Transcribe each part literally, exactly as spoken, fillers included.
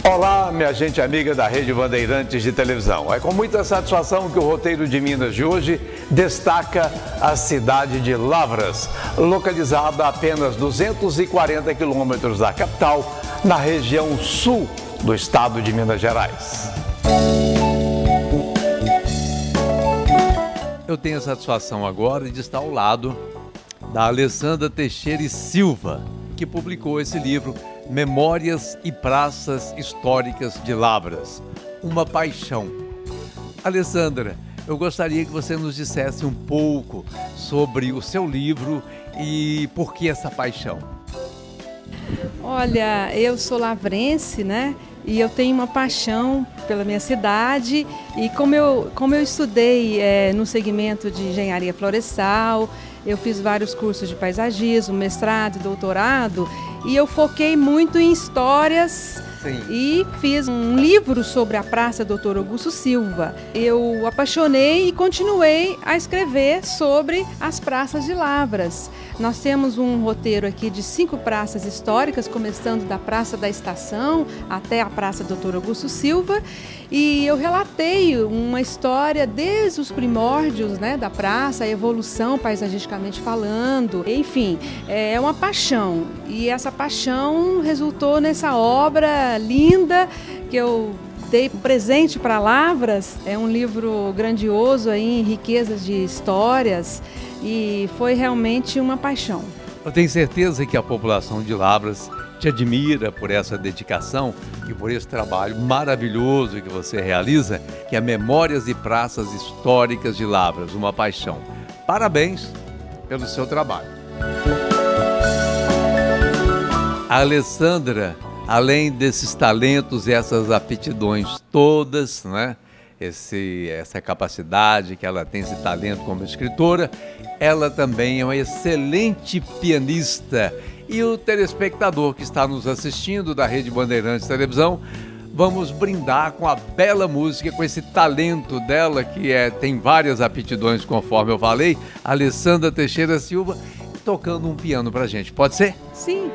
Olá, minha gente amiga da Rede Bandeirantes de televisão. É com muita satisfação que o Roteiro de Minas de hoje destaca a cidade de Lavras, localizada a apenas duzentos e quarenta quilômetros da capital, na região sul do estado de Minas Gerais. Eu tenho a satisfação agora de estar ao lado da Alessandra Teixeira e Silva, que publicou esse livro, Memórias e Praças Históricas de Lavras, uma paixão. Alessandra, eu gostaria que você nos dissesse um pouco sobre o seu livro e por que essa paixão. Olha, eu sou lavrense, né? E eu tenho uma paixão pela minha cidade e como eu, como eu estudei é, no segmento de engenharia florestal, eu fiz vários cursos de paisagismo, mestrado e doutorado e eu foquei muito em histórias. Sim. E fiz um livro sobre a Praça doutor Augusto Silva. Eu apaixonei e continuei a escrever sobre as praças de Lavras. Nós temos um roteiro aqui de cinco praças históricas, começando da Praça da Estação até a Praça doutor Augusto Silva. E eu relatei uma história desde os primórdios, né, da praça, a evolução paisagisticamente falando. Enfim, é uma paixão. E essa paixão resultou nessa obra linda que eu dei presente para Lavras. É um livro grandioso aí, em riquezas de histórias, e foi realmente uma paixão. Eu tenho certeza que a população de Lavras te admira por essa dedicação e por esse trabalho maravilhoso que você realiza, que é Memórias e Praças Históricas de Lavras, uma paixão. Parabéns pelo seu trabalho. A Alessandra, além desses talentos e essas aptidões todas, né? Esse, essa capacidade que ela tem, esse talento como escritora, ela também é uma excelente pianista. E o telespectador que está nos assistindo da Rede Bandeirantes Televisão, vamos brindar com a bela música, com esse talento dela, que é, tem várias aptidões, conforme eu falei, Alessandra Teixeira Silva, tocando um piano pra gente. Pode ser? Sim.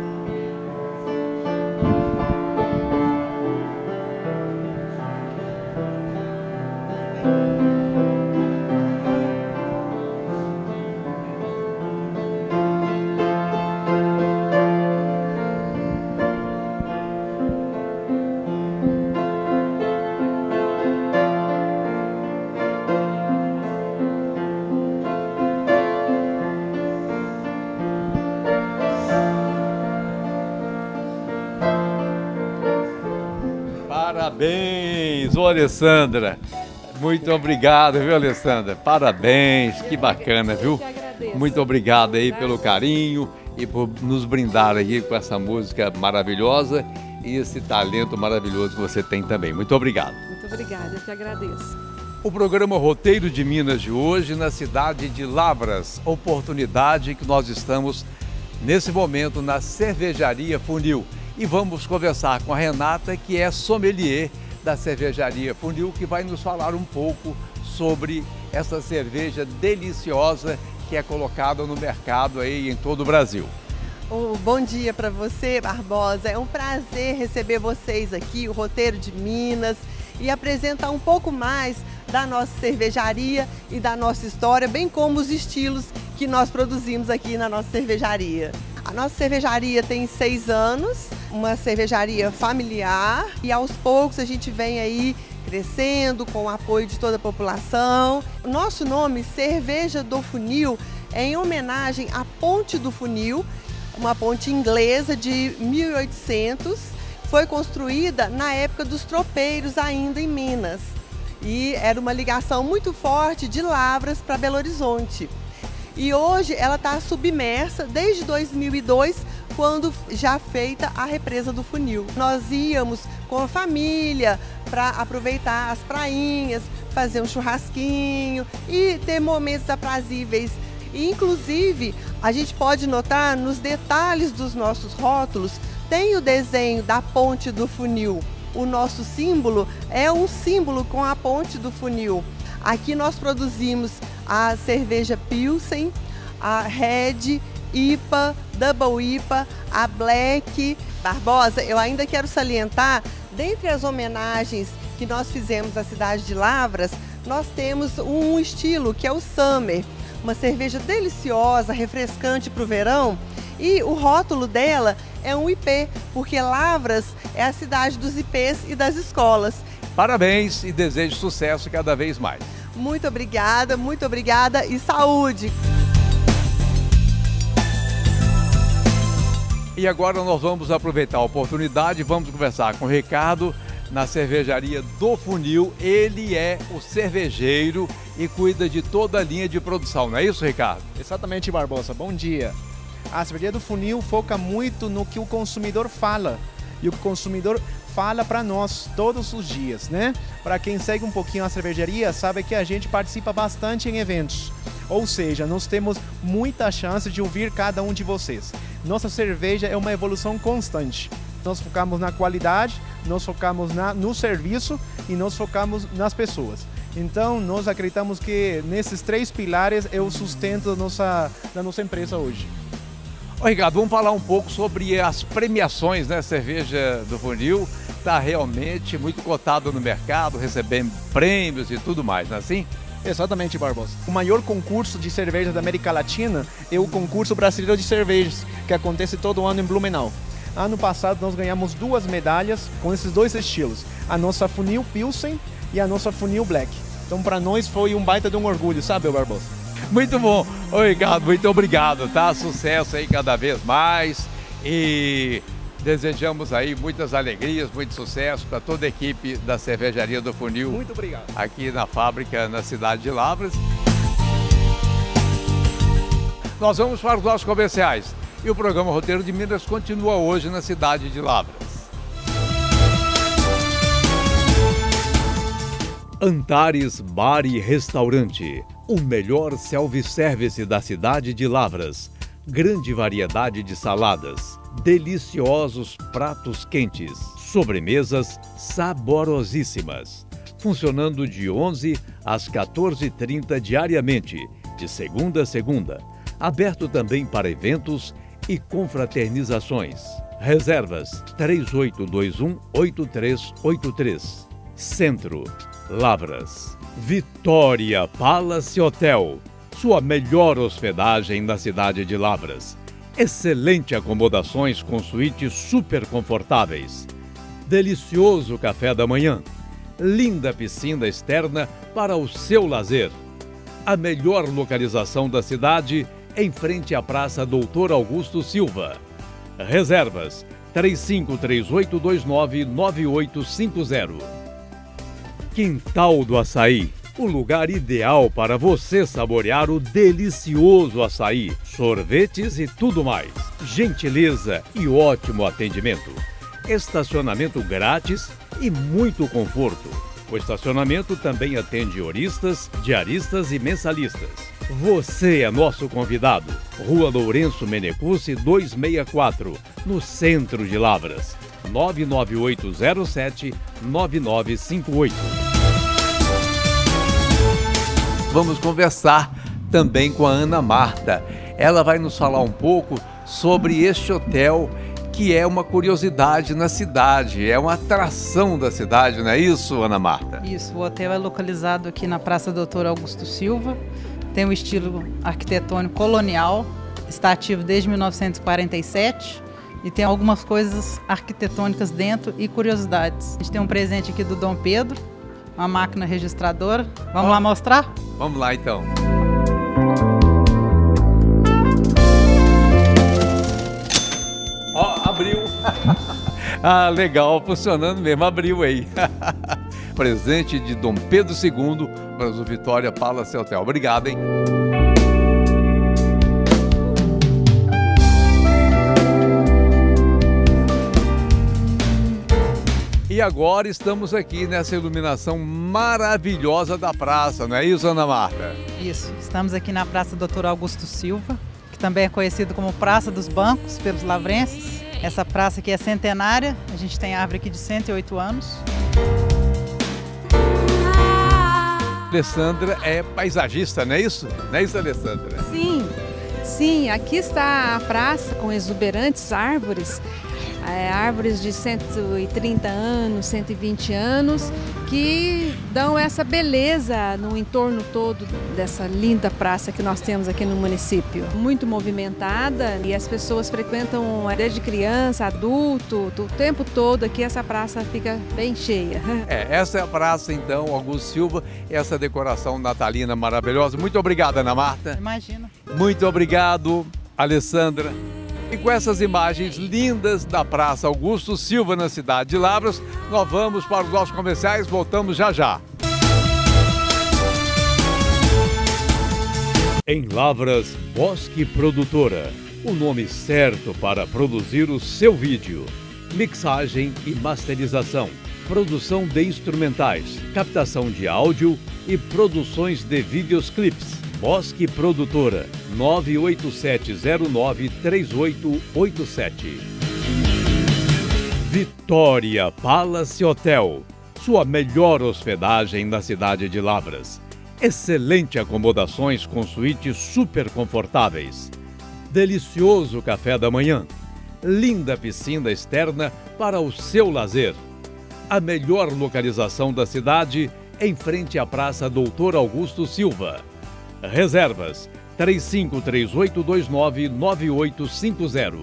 Parabéns, ô Alessandra. Muito obrigado, viu, Alessandra? Parabéns, que bacana, viu? Muito obrigado aí pelo carinho e por nos brindar aí com essa música maravilhosa e esse talento maravilhoso que você tem também. Muito obrigado. Muito obrigada, eu que agradeço. O programa Roteiro de Minas de hoje na cidade de Lavras, oportunidade que nós estamos nesse momento na Cervejaria Funil. E vamos conversar com a Renata, que é sommelier da Cervejaria Funil, que vai nos falar um pouco sobre essa cerveja deliciosa que é colocada no mercado aí em todo o Brasil. Oh, bom dia para você, Barbosa. É um prazer receber vocês aqui, o Roteiro de Minas, e apresentar um pouco mais da nossa cervejaria e da nossa história, bem como os estilos que nós produzimos aqui na nossa cervejaria. A nossa cervejaria tem seis anos, uma cervejaria familiar, e aos poucos a gente vem aí crescendo com o apoio de toda a população. O nosso nome, Cerveja do Funil, é em homenagem à Ponte do Funil, uma ponte inglesa de mil e oitocentos, foi construída na época dos tropeiros ainda em Minas. E era uma ligação muito forte de Lavras para Belo Horizonte. E hoje ela está submersa desde dois mil e dois, quando já feita a represa do Funil. Nós íamos com a família para aproveitar as prainhas, fazer um churrasquinho e ter momentos aprazíveis. E, inclusive, a gente pode notar nos detalhes dos nossos rótulos, tem o desenho da Ponte do Funil. O nosso símbolo é um símbolo com a Ponte do Funil. Aqui nós produzimos a cerveja Pilsen, a Red, I P A, Double I P A, a Black. Barbosa, eu ainda quero salientar Dentre as homenagens que nós fizemos à cidade de Lavras, nós temos um estilo que é o Summer, uma cerveja deliciosa, refrescante para o verão, e o rótulo dela é um I P, porque Lavras é a cidade dos I Ps e das escolas. Parabéns e desejo sucesso cada vez mais. Muito obrigada, muito obrigada e saúde! E agora nós vamos aproveitar a oportunidade e vamos conversar com o Ricardo na cervejaria do Funil. Ele é o cervejeiro e cuida de toda a linha de produção, não é isso, Ricardo? Exatamente, Barbosa. Bom dia. A cervejaria do Funil foca muito no que o consumidor fala e o que o consumidor fala para nós todos os dias, né? Para quem segue um pouquinho a cervejaria, sabe que a gente participa bastante em eventos. Ou seja, nós temos muita chance de ouvir cada um de vocês. Nossa cerveja é uma evolução constante. Nós focamos na qualidade, nós focamos na, no serviço e nós focamos nas pessoas. Então, nós acreditamos que nesses três pilares é o sustento da nossa, da nossa empresa hoje. Ô, Ricardo, vamos falar um pouco sobre as premiações, né? Cerveja do Funil está realmente muito cotada no mercado, recebendo prêmios e tudo mais, não é assim? Exatamente, Barbosa. O maior concurso de cerveja da América Latina é o concurso brasileiro de cervejas, que acontece todo ano em Blumenau. Ano passado nós ganhamos duas medalhas com esses dois estilos, a nossa Funil Pilsen e a nossa Funil Black. Então para nós foi um baita de um orgulho, sabe, Barbosa? Muito bom. Ô, Ricardo, muito obrigado, tá? Sucesso aí cada vez mais e desejamos aí muitas alegrias, muito sucesso para toda a equipe da Cervejaria do Funil. Muito obrigado. Aqui na fábrica, na cidade de Lavras. Nós vamos para os nossos comerciais. E o programa Roteiro de Minas continua hoje na cidade de Lavras. Antares Bar e Restaurante, o melhor self-service da cidade de Lavras. Grande variedade de saladas, deliciosos pratos quentes, sobremesas saborosíssimas. Funcionando de onze às quatorze e trinta diariamente, de segunda a segunda. Aberto também para eventos e confraternizações. Reservas três oito dois um, oito três oito três. Centro, Lavras. Vitória Palace Hotel, sua melhor hospedagem na cidade de Lavras. Excelente acomodações com suítes super confortáveis. Delicioso café da manhã. Linda piscina externa para o seu lazer. A melhor localização da cidade em frente à Praça Doutor Augusto Silva. Reservas três cinco três oito dois nove, nove oito cinco zero. Quintal do Açaí, o lugar ideal para você saborear o delicioso açaí, sorvetes e tudo mais. Gentileza e ótimo atendimento. Estacionamento grátis e muito conforto. O estacionamento também atende horistas, diaristas e mensalistas. Você é nosso convidado. Rua Lourenço Menecuzzi duzentos e sessenta e quatro, no centro de Lavras. nove nove oito zero sete, nove nove cinco oito. Vamos conversar também com a Ana Marta. Ela vai nos falar um pouco sobre este hotel, que é uma curiosidade na cidade, é uma atração da cidade, não é isso, Ana Marta? Isso, o hotel é localizado aqui na Praça Doutor Augusto Silva, tem um estilo arquitetônico colonial, está ativo desde mil novecentos e quarenta e sete e tem algumas coisas arquitetônicas dentro e curiosidades. A gente tem um presente aqui do Dom Pedro, uma máquina registradora. Vamos oh. lá mostrar? Vamos lá então. Ó, oh, abriu. Ah, legal, funcionando mesmo, abriu aí. Presente de Dom Pedro segundo para o Vitória Palace Hotel. Obrigado, hein? E agora estamos aqui nessa iluminação maravilhosa da praça, não é isso, Ana Marta? Isso, estamos aqui na Praça Doutor Augusto Silva, que também é conhecido como Praça dos Bancos pelos lavrenses. Essa praça aqui é centenária, a gente tem árvore aqui de cento e oito anos. Alessandra é paisagista, não é isso? Não é isso, Alessandra? Sim, Sim, aqui está a praça com exuberantes árvores, é, árvores de cento e trinta anos, cento e vinte anos, que dão essa beleza no entorno todo dessa linda praça que nós temos aqui no município. Muito movimentada e as pessoas frequentam desde criança, adulto, o tempo todo aqui essa praça fica bem cheia. É, essa é a praça então, Augusto Silva, essa decoração natalina maravilhosa. Muito obrigado, Ana Marta. Imagina. Muito obrigado, Alessandra. E com essas imagens lindas da Praça Augusto Silva na cidade de Lavras, nós vamos para os nossos comerciais, voltamos já já. Em Lavras, Bosque Produtora, o nome certo para produzir o seu vídeo. Mixagem e masterização, produção de instrumentais, captação de áudio e produções de videoclips. Bosque Produtora, nove oito sete zero nove três oito oito sete. Vitória Palace Hotel, sua melhor hospedagem na cidade de Lavras. Excelente acomodações com suítes super confortáveis. Delicioso café da manhã. Linda piscina externa para o seu lazer. A melhor localização da cidade, em frente à Praça Doutor Augusto Silva. Reservas três cinco três oito dois nove nove oito cinco zero.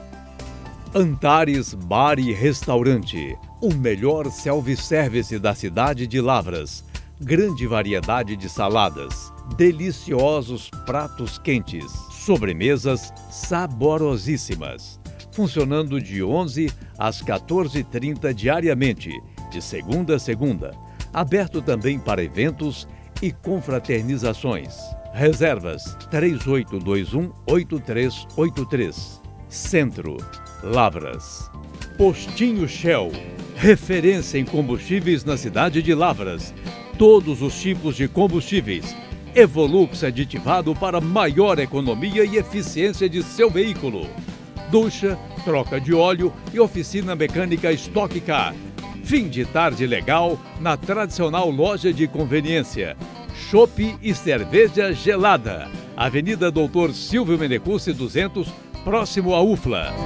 Antares Bar e Restaurante, o melhor self-service da cidade de Lavras. Grande variedade de saladas, deliciosos pratos quentes, sobremesas saborosíssimas. Funcionando de onze às quatorze e trinta diariamente, de segunda a segunda. Aberto também para eventos e confraternizações. Reservas três oito dois um oito três oito três. Centro, Lavras. Postinho Shell, referência em combustíveis na cidade de Lavras. Todos os tipos de combustíveis. Evolux aditivado para maior economia e eficiência de seu veículo. Ducha, troca de óleo e oficina mecânica Stock Car. Fim de tarde legal na tradicional loja de conveniência. Chopp e cerveja gelada. Avenida Doutor Silvio Menecuzzi duzentos, próximo à U F L A.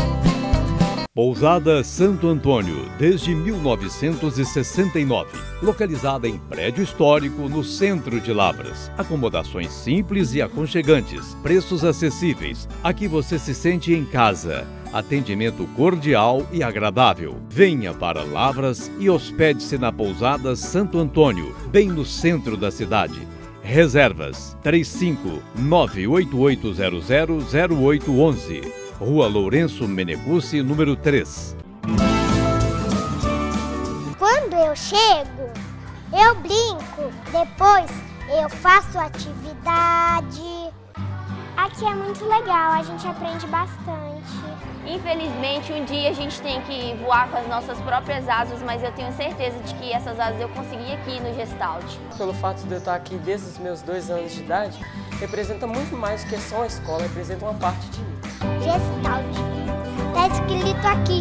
Pousada Santo Antônio, desde mil novecentos e sessenta e nove. Localizada em prédio histórico no centro de Lavras. Acomodações simples e aconchegantes. Preços acessíveis. Aqui você se sente em casa. Atendimento cordial e agradável. Venha para Lavras e hospede-se na Pousada Santo Antônio, bem no centro da cidade. Reservas três cinco nove oito oito zero zero zero oito um um. Rua Lourenço Menecuzzi, número três. Quando eu chego, eu brinco, depois eu faço atividade. Aqui é muito legal, a gente aprende bastante. Infelizmente, um dia a gente tem que voar com as nossas próprias asas, mas eu tenho certeza de que essas asas eu consegui aqui no Gestalt. Pelo fato de eu estar aqui desde os meus dois anos de idade, representa muito mais do que só a escola, representa uma parte de mim. Gestalt. Tá escrito aqui.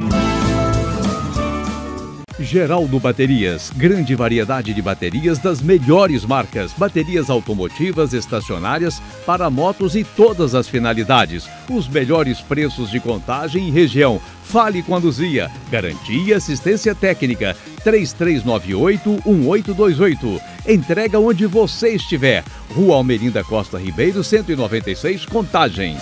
Geraldo Baterias, grande variedade de baterias das melhores marcas, baterias automotivas, estacionárias, para motos e todas as finalidades. Os melhores preços de contagem em região. Fale com a Luzia. Garantia e assistência técnica. três três nove oito um oito dois oito. Entrega onde você estiver. Rua Almerinda Costa Ribeiro, cento e noventa e seis, Contagem.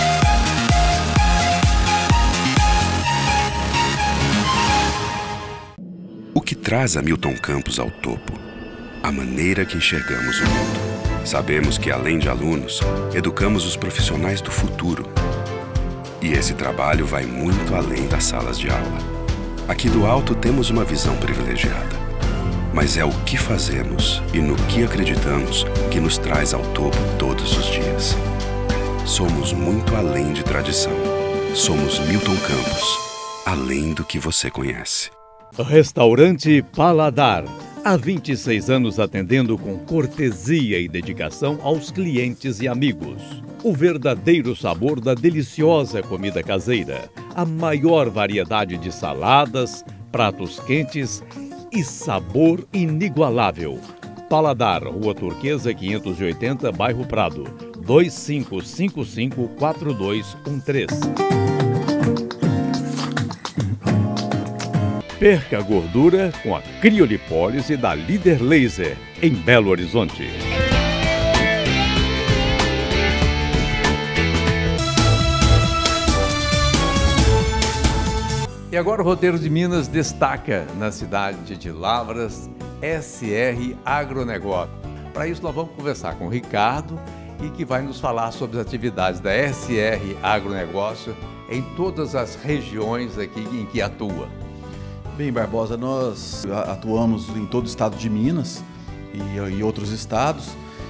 O que traz a Milton Campos ao topo? A maneira que enxergamos o mundo. Sabemos que, além de alunos, educamos os profissionais do futuro. E esse trabalho vai muito além das salas de aula. Aqui do alto temos uma visão privilegiada. Mas é o que fazemos e no que acreditamos que nos traz ao topo todos os dias. Somos muito além de tradição. Somos Milton Campos, além do que você conhece. Restaurante Paladar. Há vinte e seis anos atendendo com cortesia e dedicação aos clientes e amigos. O verdadeiro sabor da deliciosa comida caseira. A maior variedade de saladas, pratos quentes e sabor inigualável. Paladar, Rua Turquesa quinhentos e oitenta, Bairro Prado. dois cinco cinco cinco, quatro dois um três. Perca a gordura com a criolipólise da Líder Laser, em Belo Horizonte. E agora o Roteiro de Minas destaca na cidade de Lavras S R Agronegócio. Para isso nós vamos conversar com o Ricardo e que vai nos falar sobre as atividades da S R Agronegócio em todas as regiões aqui em que atua. Bem, Barbosa, nós atuamos em todo o estado de Minas e em outros estados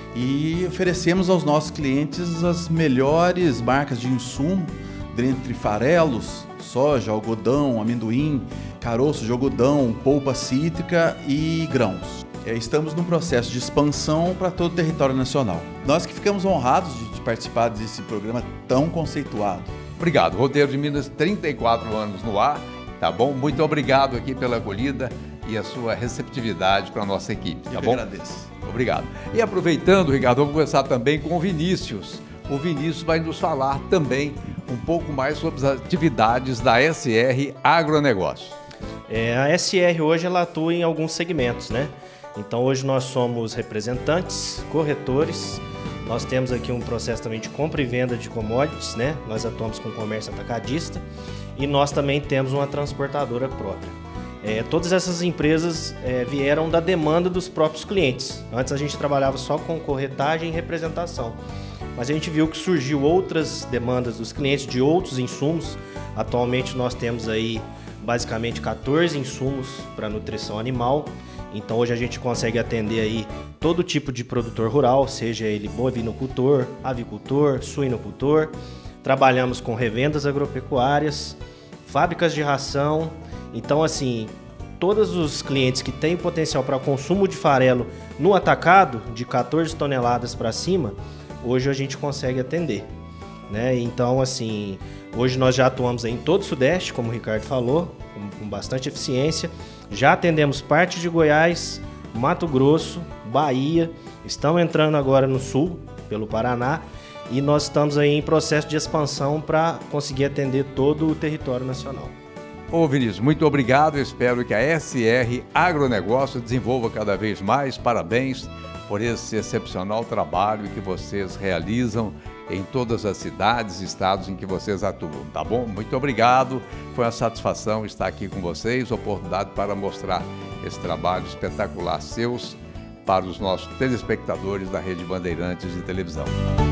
e oferecemos aos nossos clientes as melhores marcas de insumo, dentre farelos, soja, algodão, amendoim, caroço de algodão, polpa cítrica e grãos. Estamos num processo de expansão para todo o território nacional. Nós que ficamos honrados de participar desse programa tão conceituado. Obrigado. Roteiro de Minas, trinta e quatro anos no ar. Tá bom? Muito obrigado aqui pela acolhida e a sua receptividade para a nossa equipe, tá Eu bom? agradeço. Obrigado. E aproveitando, Ricardo, vamos conversar também com o Vinícius. O Vinícius vai nos falar também um pouco mais sobre as atividades da S R Agronegócio. É, a S R hoje ela atua em alguns segmentos, né? Então hoje nós somos representantes, corretores, nós temos aqui um processo também de compra e venda de commodities, né? Nós atuamos com comércio atacadista e nós também temos uma transportadora própria. É, todas essas empresas é, vieram da demanda dos próprios clientes. Antes a gente trabalhava só com corretagem e representação, mas a gente viu que surgiu outras demandas dos clientes de outros insumos. Atualmente nós temos aí basicamente quatorze insumos para nutrição animal. Então hoje a gente consegue atender aí todo tipo de produtor rural, seja ele bovinocultor, avicultor, suinocultor. Trabalhamos com revendas agropecuárias, fábricas de ração. Então assim, todos os clientes que têm potencial para consumo de farelo no atacado, de quatorze toneladas para cima, hoje a gente consegue atender, né? Então assim, hoje nós já atuamos em todo o Sudeste, como o Ricardo falou, com, com bastante eficiência. Já atendemos parte de Goiás, Mato Grosso, Bahia, estamos entrando agora no Sul, pelo Paraná, e nós estamos aí em processo de expansão para conseguir atender todo o território nacional. Ô Vinícius, muito obrigado. Eu espero que a S R Agronegócio desenvolva cada vez mais. Parabéns por esse excepcional trabalho que vocês realizam em todas as cidades e estados em que vocês atuam, tá bom? Muito obrigado. Foi uma satisfação estar aqui com vocês, oportunidade para mostrar esse trabalho espetacular seus para os nossos telespectadores da Rede Bandeirantes de televisão.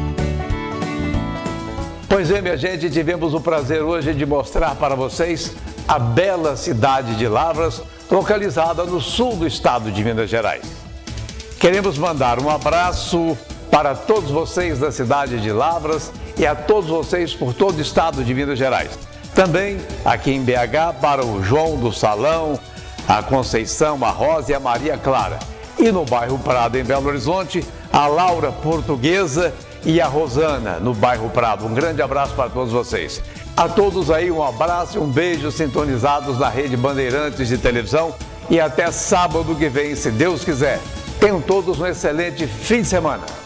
Pois é, minha gente, tivemos o prazer hoje de mostrar para vocês a bela cidade de Lavras, localizada no sul do estado de Minas Gerais. Queremos mandar um abraço para todos vocês da cidade de Lavras e a todos vocês por todo o estado de Minas Gerais. Também aqui em B H para o João do Salão, a Conceição, a Rosa e a Maria Clara. E no bairro Prado, em Belo Horizonte, a Laura Portuguesa e a Rosana, no bairro Prado. Um grande abraço para todos vocês. A todos aí um abraço e um beijo sintonizados na Rede Bandeirantes de televisão e até sábado que vem, se Deus quiser. Tenham todos um excelente fim de semana.